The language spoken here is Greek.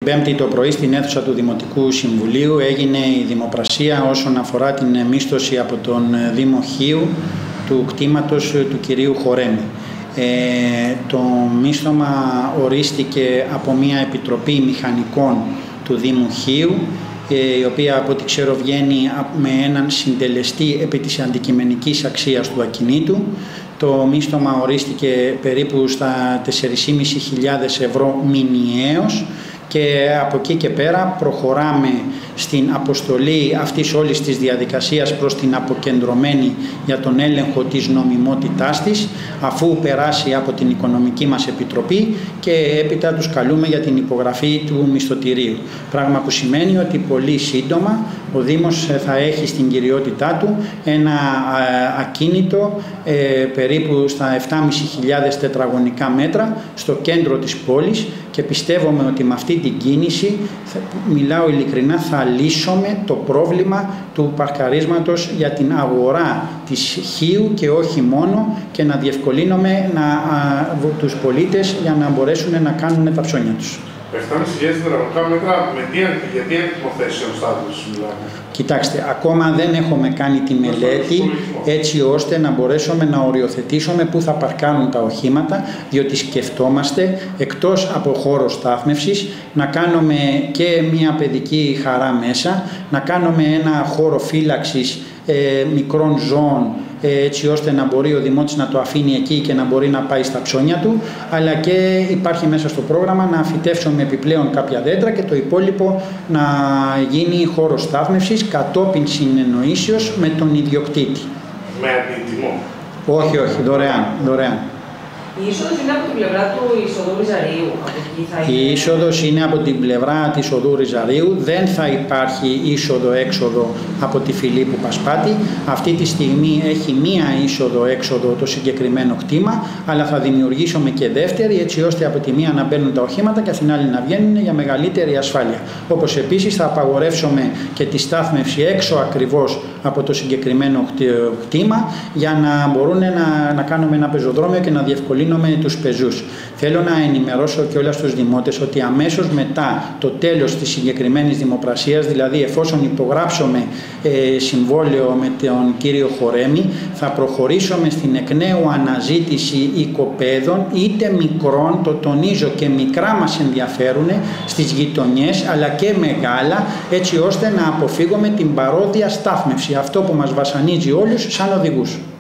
Πέμπτη το πρωί στην αίθουσα του Δημοτικού Συμβουλίου έγινε η δημοπρασία όσον αφορά την μίσθωση από τον Δήμο Χίου του κτήματος του κυρίου Χορέμη. Το μίσθωμα ορίστηκε από μια επιτροπή μηχανικών του Δήμου Χίου, η οποία από ό,τι ξέρω βγαίνει με έναν συντελεστή επί της αντικειμενικής αξίας του ακινήτου. Το μίσθωμα ορίστηκε περίπου στα 4.500 ευρώ μηνιαίως και από εκεί και πέρα προχωράμε στην αποστολή αυτής όλης της διαδικασίας προς την αποκεντρωμένη για τον έλεγχο της νομιμότητάς της, αφού περάσει από την Οικονομική μας Επιτροπή και έπειτα τους καλούμε για την υπογραφή του μισθωτηρίου. Πράγμα που σημαίνει ότι πολύ σύντομα ο Δήμος θα έχει στην κυριότητά του ένα ακίνητο περίπου στα 7.500 τετραγωνικά μέτρα στο κέντρο της πόλης και πιστεύουμε ότι με αυτή την κίνηση, μιλάω ειλικρινά, θα λύσουμε το πρόβλημα του παρκαρίσματος για την αγορά της Χίου και όχι μόνο, και να διευκολύνουμε τους πολίτες για να μπορέσουν να κάνουν τα ψώνια τους. 7.500 τετραγωνικά μέτρα για τι υποθέσεων στάτους μιλάμε? Κοιτάξτε, ακόμα δεν έχουμε κάνει τη μελέτη έτσι ώστε να μπορέσουμε να οριοθετήσουμε πού θα παρκάρουν τα οχήματα, διότι σκεφτόμαστε εκτός από χώρο στάθμευσης να κάνουμε και μια παιδική χαρά μέσα, να κάνουμε ένα χώρο φύλαξης μικρών ζώων, έτσι ώστε να μπορεί ο Δημότης να το αφήνει εκεί και να μπορεί να πάει στα ψώνια του, αλλά και υπάρχει μέσα στο πρόγραμμα να φυτεύσουμε επιπλέον κάποια δέντρα και το υπόλοιπο να γίνει χώρο στάθμευσης κατόπιν συνεννοήσεως με τον ιδιοκτήτη. Με αντίτιμο? Όχι, δωρεάν. Η είσοδος είναι από την πλευρά του εισοδού Ριζαρίου? Η είσοδος είναι από την πλευρά της οδού Ριζαρίου. Δεν θα υπάρχει είσοδο-έξοδο από τη Φιλίππου Πασπάτη. Αυτή τη στιγμή έχει μία είσοδο-έξοδο το συγκεκριμένο κτήμα, αλλά θα δημιουργήσουμε και δεύτερη, έτσι ώστε από τη μία να μπαίνουν τα οχήματα και από την άλλη να βγαίνουν για μεγαλύτερη ασφάλεια. Όπως επίσης θα απαγορεύσουμε και τη στάθμευση έξω ακριβώς από το συγκεκριμένο κτήμα, για να μπορούν να κάνουμε ένα πεζοδρόμιο και να διευκολύνουμε τους πεζούς. Θέλω να ενημερώσω και όλα στους δημότες ότι αμέσως μετά το τέλος της συγκεκριμένης δημοπρασίας, δηλαδή εφόσον υπογράψουμε συμβόλαιο με τον κύριο Χορέμη, θα προχωρήσουμε στην εκ νέου αναζήτηση οικοπαίδων, είτε μικρών, το τονίζω, και μικρά μας ενδιαφέρουν στις γειτονιές, αλλά και μεγάλα, έτσι ώστε να αποφύγουμε την παρόδια στάθμευση, αυτό που μας βασανίζει όλους σαν οδηγούς.